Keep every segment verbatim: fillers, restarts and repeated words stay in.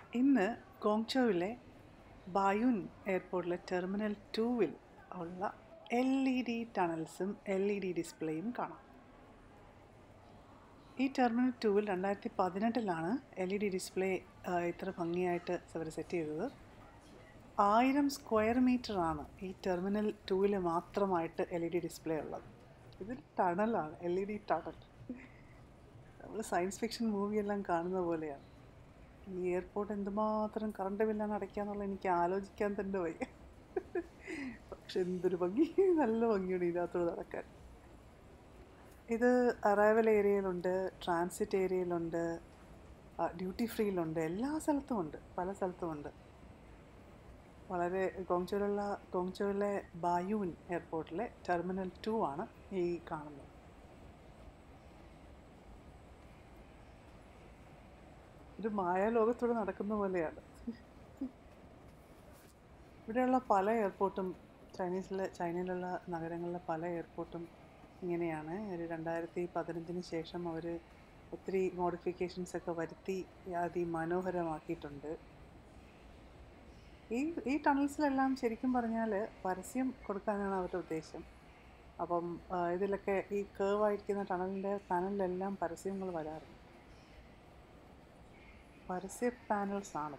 ഇന്ന് ഗോങ്ചോവിലെ ബായുൻ എയർപോർട്ടിലെ ടെർമിനൽ ടൂവിൽ ഉള്ള എൽ ഇ ഡി ടണൽസും എൽ ഇ ഡി ഡിസ്പ്ലേയും കാണാം. ഈ ടെർമിനൽ ടൂവിൽ രണ്ടായിരത്തി പതിനെട്ടിലാണ് എൽ ഇ ഡി ഡിസ്പ്ലേ ഇത്ര ഭംഗിയായിട്ട് അവർ സെറ്റ് ചെയ്തത്. ആയിരം സ്ക്വയർ മീറ്ററാണ് ഈ ടെർമിനൽ ടൂവിൽ മാത്രമായിട്ട് എൽ ഇ ഡി ഡിസ്പ്ലേ ഉള്ളത്. ഇത് ടണലാണ്, എൽ ഇ ഡി ടണൽ. നമ്മൾ സയൻസ് ഫിക്ഷൻ മൂവിയെല്ലാം കാണുന്ന പോലെയാണ്. ഈ എയർപോർട്ട് എന്തുമാത്രം കറണ്ട് ബില്ലാണ് അടയ്ക്കാന്നുള്ളത് എനിക്ക് ആലോചിക്കാൻ തന്നെ വയ്യ. പക്ഷെ എന്തൊരു ഭംഗി, നല്ല ഭംഗിയാണ് ഇതിനകത്തോട് നടക്കാൻ. ഇത് അറൈവൽ ഏരിയയിലുണ്ട്, ട്രാൻസിറ്റ് ഏരിയയിലുണ്ട്, ഡ്യൂട്ടി ഫ്രീയിലുണ്ട്, എല്ലാ സ്ഥലത്തും ഉണ്ട്, പല സ്ഥലത്തും ഉണ്ട്. വളരെ ഗോങ്ചോയിലുള്ള ഗോങ്ചോയിലെ ബായൂൻ എയർപോർട്ടിലെ ടെർമിനൽ ടു ആണ് ഈ കാണുന്നത്. ഒരു മായാലോകത്തൂടെ നടക്കുന്ന പോലെയാണ്. ഇവിടെയുള്ള പല എയർപോർട്ടും ചൈനീസിലെ ചൈനയിലുള്ള നഗരങ്ങളിലെ പല എയർപോർട്ടും ഇങ്ങനെയാണ്. ഒരു രണ്ടായിരത്തി പതിനഞ്ചിന് ശേഷം അവർ ഒത്തിരി മോഡിഫിക്കേഷൻസ് ഒക്കെ വരുത്തി അതിമനോഹരമാക്കിയിട്ടുണ്ട്. ഈ ഈ ടണൽസിലെല്ലാം ശരിക്കും പറഞ്ഞാൽ പരസ്യം കൊടുക്കാനാണ് അവരുടെ ഉദ്ദേശം. അപ്പം ഇതിലൊക്കെ ഈ കേവ് ആയിരിക്കുന്ന ടണലിൻ്റെ പാനലിലെല്ലാം പരസ്യങ്ങൾ വരാറുണ്ട്. പരസ്യ പാനൽസ് ആണ്.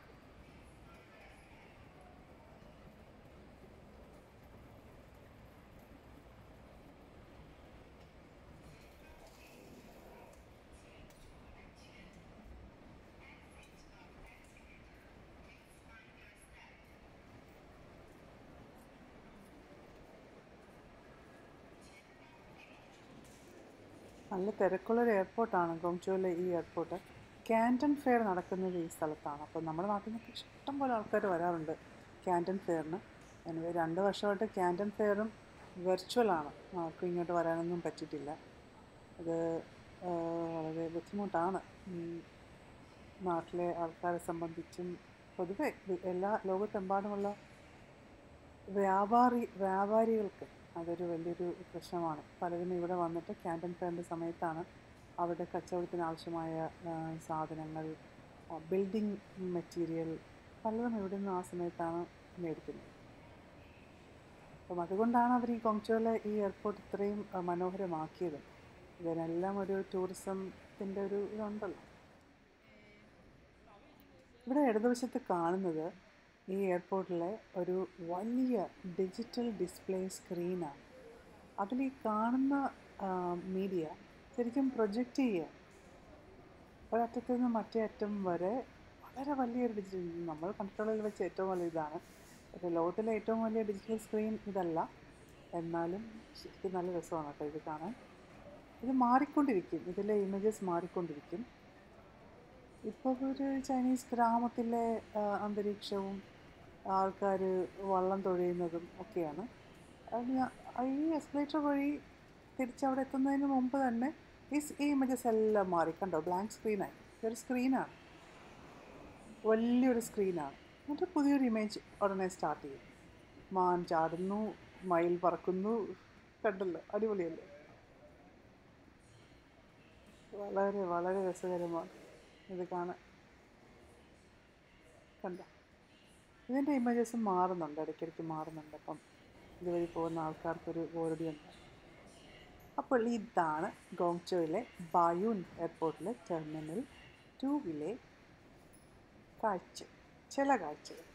നല്ല തിരക്കുള്ളൊരു എയർപോർട്ടാണ് ഗോങ്ചോയിലെ ഈ എയർപോർട്ട്. ക്യാൻറ്റൺ ഫെയർ നടക്കുന്നത് ഈ സ്ഥലത്താണ്. അപ്പോൾ നമ്മുടെ നാട്ടിൽ നിന്നൊക്കെ ഇഷ്ടം പോലെ ആൾക്കാർ വരാറുണ്ട് ക്യാൻറ്റൺ ഫെയറിന്. എനിക്ക് രണ്ട് വർഷമായിട്ട് ക്യാൻറ്റൺ ഫെയറും വെർച്വലാണ്, ആർക്കും ഇങ്ങോട്ട് വരാനൊന്നും പറ്റിയിട്ടില്ല. അത് വളരെ ബുദ്ധിമുട്ടാണ് നാട്ടിലെ ആൾക്കാരെ സംബന്ധിച്ചും പൊതുവെ എല്ലാ ലോകത്തെമ്പാടുമുള്ള വ്യാപാരി വ്യാപാരികൾക്ക് അതൊരു വലിയൊരു പ്രശ്നമാണ്. പലരും ഇവിടെ വന്നിട്ട് ക്യാൻറ്റൺ ഫെയറിൻ്റെ സമയത്താണ് അവരുടെ കച്ചവടത്തിന് ആവശ്യമായ സാധനങ്ങൾ, ബിൽഡിംഗ് മെറ്റീരിയൽ പലതും ഇവിടെ നിന്ന് ആ സമയത്താണ് മേടിക്കുന്നത്. അപ്പം അതുകൊണ്ടാണ് അവർ ഈ ഗോങ്ചോയിലെ ഈ എയർപോർട്ട് ഇത്രയും മനോഹരമാക്കിയത്. ഇതിനെല്ലാം ഒരു ടൂറിസത്തിൻ്റെ ഒരു ഇതുണ്ടല്ലോ. ഇവിടെ ഇടതുവശത്ത് കാണുന്നത് ഈ എയർപോർട്ടിലെ ഒരു വലിയ ഡിജിറ്റൽ ഡിസ്പ്ലേ സ്ക്രീനാണ്. അതിൽ ഈ കാണുന്ന മീഡിയ ശരിക്കും പ്രൊജക്റ്റ് ചെയ്യുക. ഒരറ്റത്തു നിന്ന് മറ്റേ അറ്റം വരെ വളരെ വലിയൊരു ഡിജിറ്റൽ, നമ്മൾ കണ്ടിട്ടുള്ളതിൽ വെച്ച് ഏറ്റവും വലിയ ഇതാണ്. പക്ഷേ ലോകത്തിലെ ഏറ്റവും വലിയ ഡിജിറ്റൽ സ്ക്രീൻ ഇതല്ല, എന്നാലും ശരിക്കും നല്ല രസമാണ് കേട്ടോ ഇത് കാണാൻ. ഇത് മാറിക്കൊണ്ടിരിക്കും, ഇതിലെ ഇമേജസ് മാറിക്കൊണ്ടിരിക്കും. ഇപ്പോൾ ഒരു ചൈനീസ് ഗ്രാമത്തിലെ അന്തരീക്ഷവും ആൾക്കാർ വള്ളം തുഴയുന്നതും ഒക്കെയാണ്. ഈ എസ്കലേറ്റർ വഴി തിരിച്ചവിടെ എത്തുന്നതിന് മുമ്പ് തന്നെ ഈ ഈ ഇമേജസ് എല്ലാം മാറി. കണ്ടോ, ബ്ലാങ്ക് സ്ക്രീനായി. ഇതൊരു സ്ക്രീനാണ്, വലിയൊരു സ്ക്രീനാണ്. എന്നിട്ട് പുതിയൊരു ഇമേജ് ഉടനെ സ്റ്റാർട്ട് ചെയ്യും. മാൻ ചാടുന്നു, മയിൽ പറക്കുന്നു, കണ്ടല്ലോ, അടിപൊളിയല്ലേ. വളരെ വളരെ രസകരമാണ് ഇത് കാണാൻ. കണ്ടോ, ഇതിൻ്റെ ഇമേജസ് മാറുന്നുണ്ട്, ഇടയ്ക്കിടയ്ക്ക് മാറുന്നുണ്ട്. അപ്പം ഇതുവഴി പോകുന്ന ആൾക്കാർക്കൊരു ബോറടിയുണ്ട്. അപ്പോൾ ഇതാണ് ഗോങ്ചോയിലെ ബായൂൻ എയർപോർട്ടിലെ ടെർമിനൽ ടൂവിലെ കാഴ്ച, ചില കാഴ്ചകൾ.